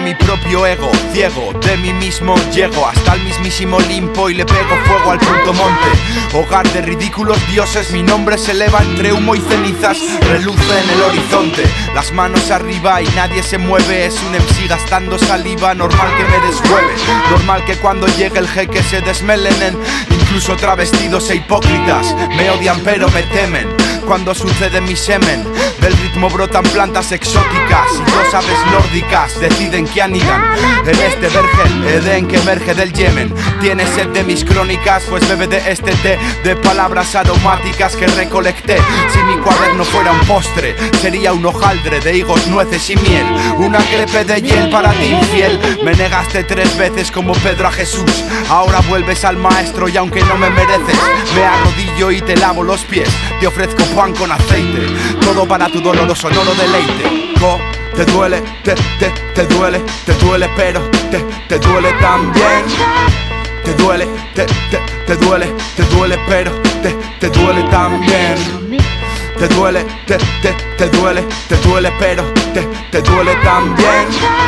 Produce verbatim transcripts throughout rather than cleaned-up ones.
mi propio ego, ciego, de mí mismo llego hasta el mismísimo Olimpo y le pego fuego al punto monte. Hogar de ridículos dioses, mi nombre se eleva entre humo y cenizas, reluce en el horizonte. Las manos arriba y nadie se mueve, es un M C gastando saliva, normal que me deshueve. Normal que cuando llegue el jeque se desmelenen, incluso travestidos e hipócritas. Me odian pero me temen cuando sucede mi semen. Del ritmo brotan plantas exóticas y dos aves nórdicas deciden que anidan en este vergel, Edén que emerge del Yemen. ¿Tienes sed de mis crónicas? Pues bebe de este té de palabras aromáticas que recolecté. Si mi cuaderno fuera un postre, sería un hojaldre de higos, nueces y miel. Una crepe de hiel para ti infiel. Me negaste tres veces como Pedro a Jesús. Ahora vuelves al maestro y aunque no me mereces, me arrodillo y te lavo los pies. Te ofrezco pan con aceite, todo para tu doloroso sonoro deleite. Co, te duele, te, te, te duele, te duele pero te, te duele también. Te duele, te, te, te duele, te duele pero te, te duele también. Te duele, te, te, te duele, te duele pero te, te duele también.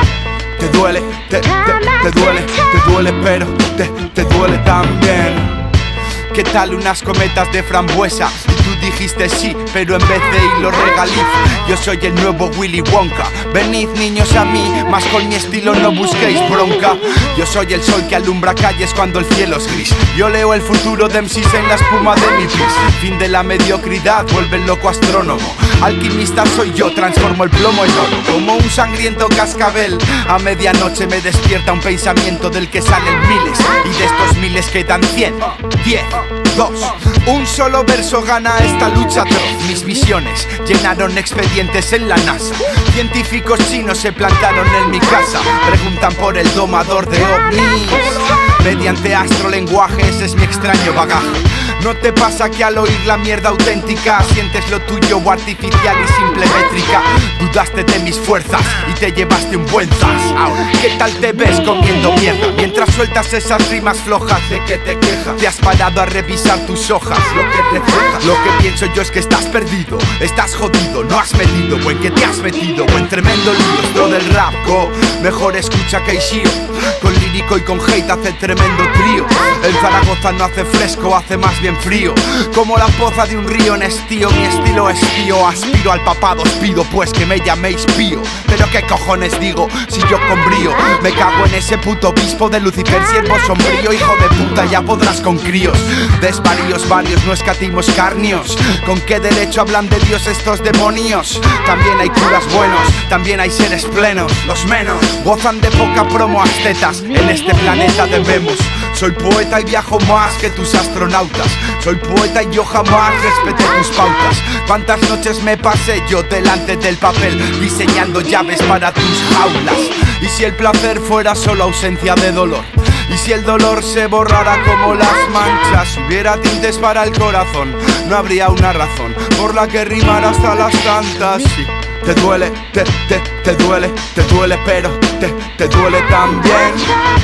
Te duele, te, te, te duele, te duele pero te, te duele también. ¿Qué tal unas cometas de frambuesa? Y tú dijiste sí, pero en vez de hilo regaliz. Yo soy el nuevo Willy Wonka. Venid niños a mí, más con mi estilo no busquéis bronca. Yo soy el sol que alumbra calles cuando el cielo es gris. Yo leo el futuro de M Cs en la espuma de mi pis. Fin de la mediocridad, vuelve el loco astrónomo. Alquimista soy yo, transformo el plomo en oro. Como un sangriento cascabel, a medianoche me despierta un pensamiento del que salen miles. Y de estos miles quedan cien, diez, dos. Un solo verso gana esta lucha atroz. Mis visiones llenaron expedientes en la NASA. Científicos chinos se plantaron en mi casa. Preguntan por el domador de ovnis. Mediante astrolenguaje, ese es mi extraño bagaje. ¿No te pasa que al oír la mierda auténtica sientes lo tuyo artificial y simple métrica? Dudaste de mis fuerzas y te llevaste un buen zas. ¿Qué tal te ves comiendo mierda mientras sueltas esas rimas flojas? ¿De qué te quejas? Te has parado a revisar tus hojas, lo que refleja. Lo que pienso yo es que estás perdido, estás jodido, no has medido o en que te has metido o en tremendo lío. Esto del rap, go, mejor escucha que Ishio. Con lírico y con hate hace tremendo trío. En Zaragoza no hace fresco, hace más bien frío. Como la poza de un río en estío, mi estilo es tío. Aspiro al papado, os pido pues que me llaméis pío. Pero qué cojones digo, si yo con brío me cago en ese puto obispo de Lucifer, siervo sombrío. Hijo de puta, ya podrás con críos. Desvaríos varios, no escatimos carnios. ¿Con qué derecho hablan de Dios estos demonios? También hay curas buenos, también hay seres plenos. Los menos gozan de poca promo astetas. En este planeta debemos. Soy poeta y viajo más que tus astronautas. Soy poeta y yo jamás respeté tus pautas. ¿Cuántas noches me pasé yo delante del papel diseñando llaves para tus jaulas? Y si el placer fuera solo ausencia de dolor, y si el dolor se borrara como las manchas, si hubiera tintes para el corazón, no habría una razón por la que rimar hasta las tantas. Sí. Te duele, te, te, te duele, te duele pero te, te duele también.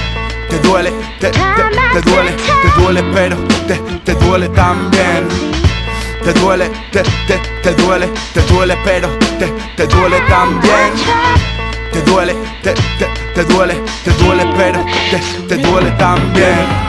Te duele, te, te, te duele, te duele pero te, te duele también. Te duele, te, te, te duele, te duele pero te, te duele también. Te duele, te, te, te duele, te duele pero te, te duele también.